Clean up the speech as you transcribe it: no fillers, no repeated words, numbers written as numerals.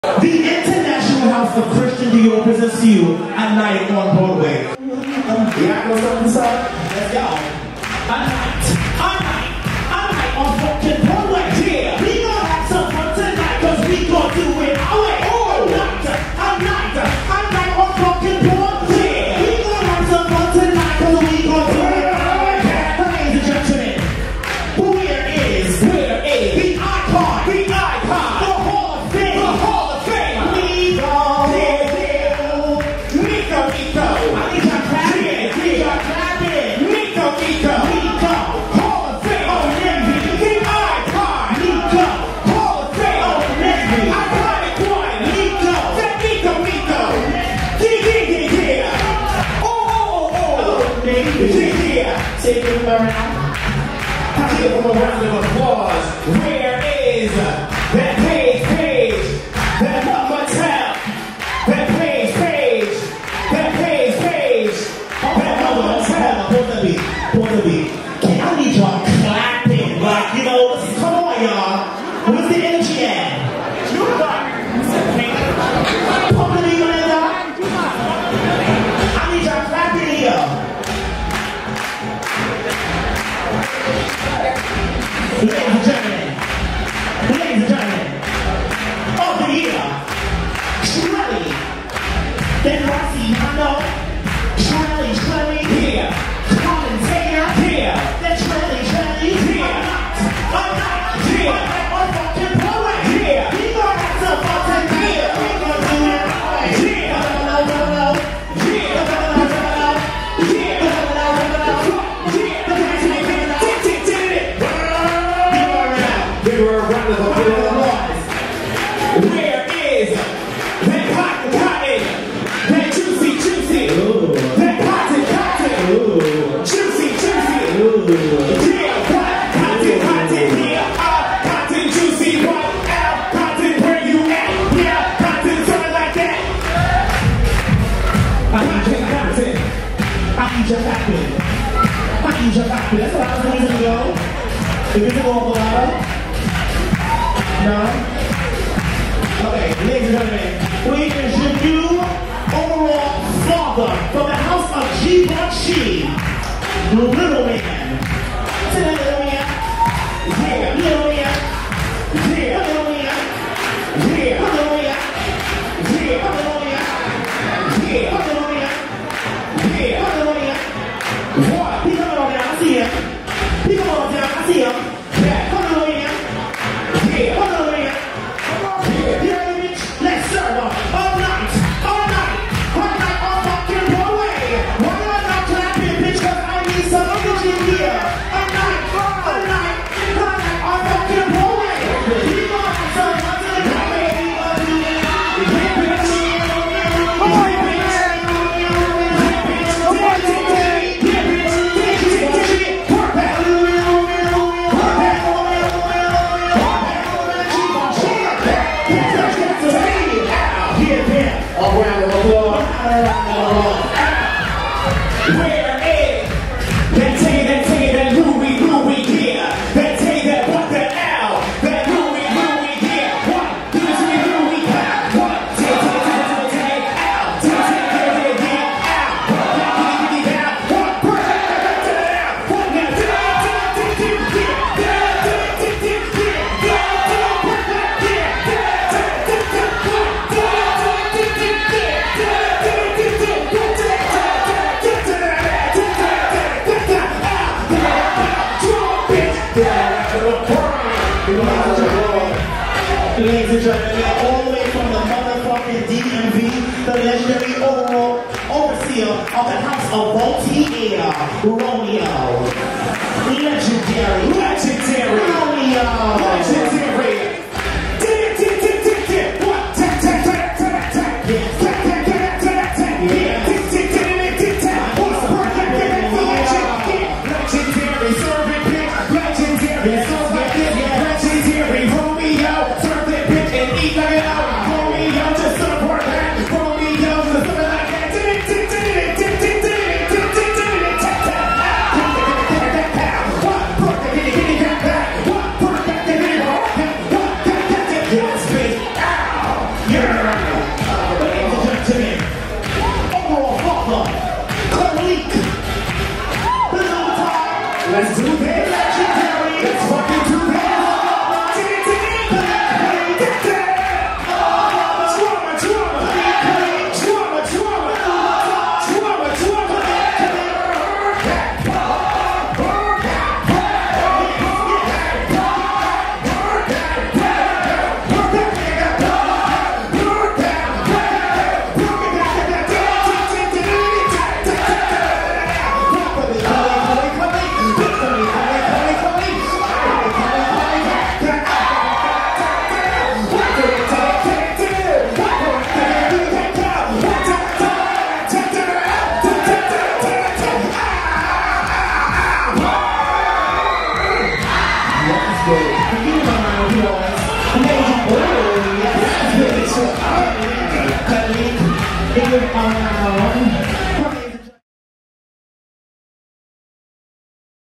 The International House of Christian Dior presents to you a night on Broadway. Yeah, know something, sir? Let's go. A night on fucking Broadway. Yeah, we gonna have some fun tonight, cause we gonna do it our way. A night on fucking Broadway. Yeah, we gonna have some fun tonight, cause we gonna do it our way. Ladies and gentlemen, where is the icon, the Hall of Fame, Take it around. I give them a round of applause. Where is that page? That mama tap. That page. That mama tap. Pour the beat. Can I need y'all clapping? Like, you know, come on, y'all. Where's the energy at? Pump the beat on that, y'all. I need y'all clapping here. Ladies and gentlemen, of the year, Trelly, then Rossi, Mano, Trelly, here, commentator, here, then Trelly, here, I'm not, here, on fucking Broadway, here, we gonna have some fun tonight, we gonna do it right, here, where is that cotton? That juicy, that cotton, juicy, yeah, cotton, yeah, cotton, juicy, what out, cotton, where you at, yeah, cotton, something like that. I need your cotton, that's what I was going to go. If it's a little louder. No? Okay, ladies and gentlemen, we introduce you overall father from the house of G-Bunchi, Little Man. Say that, Little Man. Yeah, Little Man. Yeah, Little Man. Yeah, Little Man. Yeah, Little Man. Yeah, Little Man. Yeah, Little Man. What? He coming on down, I see him. He coming on down, I see him. Yeah, come on in. Yeah, come on in. Yeah, you ready, bitch? Let's serve up. All night on fucking Broadway. Why am I not clapping, bitch? Cause I need some energy here. All night on fucking Broadway. We gonna have some fun tonight, baby. Around the applause. Where is that take that Louis, yeah. That take that what the L, that Louis, yeah. What? Give it to me, Louis, what? Take out. Take out. What? What now? Ladies and gentlemen, all the way from the motherfucking DMV, the legendary overall overseer of the house of Voltaire, Romeo.